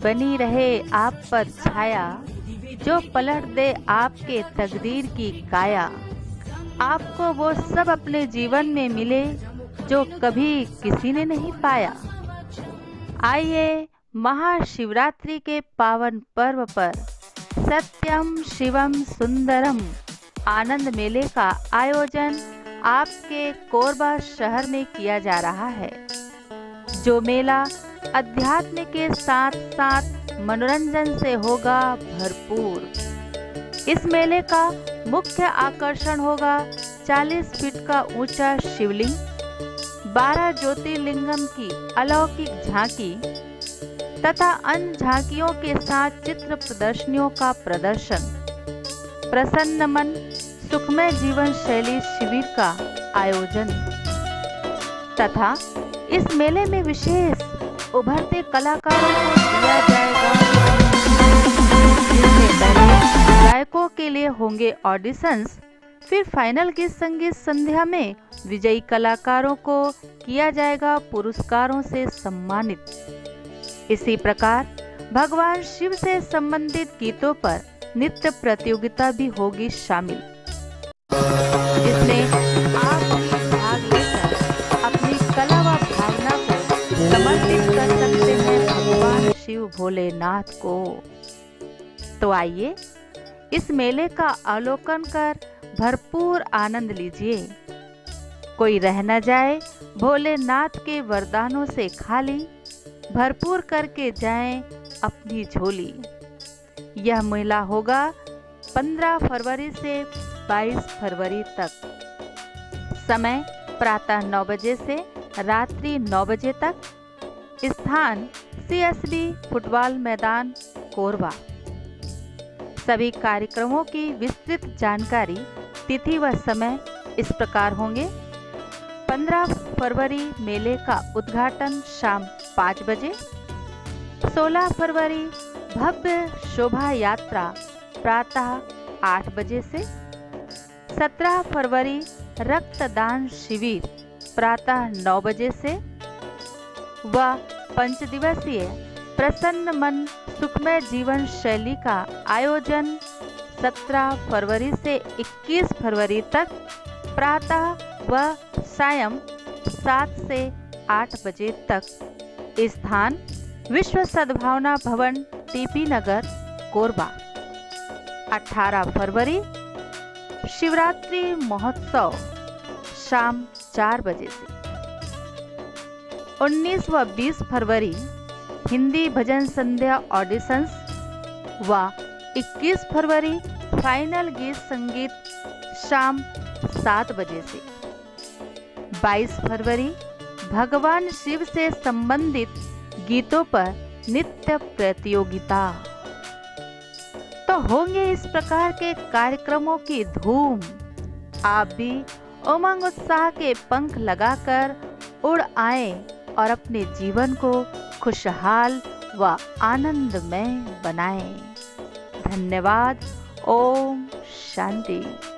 बनी रहे आप पर छाया, जो पलट दे आपके तकदीर की काया। आपको वो सब अपने जीवन में मिले जो कभी किसी ने नहीं पाया। आइए महाशिवरात्रि के पावन पर्व पर सत्यम शिवम सुंदरम आनंद मेले का आयोजन आपके कोरबा शहर में किया जा रहा है, जो मेला अध्यात्म के साथ साथ मनोरंजन से होगा भरपूर। इस मेले का मुख्य आकर्षण होगा 40 फीट का ऊंचा शिवलिंग, 12 ज्योतिर्लिंगम की अलौकिक झांकी तथा अन्य झांकियों के साथ चित्र प्रदर्शनियों का प्रदर्शन, प्रसन्न मन सुखमय जीवन शैली शिविर का आयोजन तथा इस मेले में विशेष उभरते कलाकारों को दिया जाएगा। जिसमें पहले गायकों के लिए होंगे ऑडिशंस, फिर फाइनल की संगीत संध्या में विजयी कलाकारों को किया जाएगा पुरस्कारों से सम्मानित। इसी प्रकार भगवान शिव से संबंधित गीतों पर नृत्य प्रतियोगिता भी होगी शामिल, जिसमें आप भी भाग लेकर अपनी कला व भावना को समर्पित कर सकते हैं भगवान शिव भोलेनाथ को। तो आइए इस मेले का अवलोकन कर भरपूर आनंद लीजिए। कोई रह न जाए भोलेनाथ के वरदानों से खाली, भरपूर करके जाएं अपनी झोली। यह मेला होगा 15 फरवरी से 22 फरवरी तक। समय प्रातः 9 बजे से रात्रि 9 बजे तक। स्थान CSB फुटबॉल मैदान कोरबा। सभी कार्यक्रमों की विस्तृत जानकारी, तिथि व समय इस प्रकार होंगे। 15 फरवरी मेले का उद्घाटन शाम 5 बजे। 16 फरवरी भव्य शोभा यात्रा प्रातः 8 बजे से। 17 फरवरी रक्तदान शिविर प्रातः 9 बजे से व 5 दिवसीय प्रसन्न मन सुखमय जीवन शैली का आयोजन 17 फरवरी से 21 फरवरी तक प्रातः व सायं 7 से 8 बजे तक। स्थान विश्व सद्भावना भवन TP नगर कोरबा। 18 फरवरी शिवरात्रि महोत्सव शाम 4 बजे से। 19 व 20 फरवरी हिंदी भजन संध्या ऑडिशंस व 21 फरवरी फाइनल गीत संगीत शाम 7 बजे से। 22 फरवरी भगवान शिव से संबंधित गीतों पर नृत्य प्रतियोगिता। तो होंगे इस प्रकार के कार्यक्रमों की धूम। आप भी उमंग उत्साह के पंख लगाकर उड़ आए और अपने जीवन को खुशहाल व आनंदमय बनाएं। धन्यवाद। ओम शांति।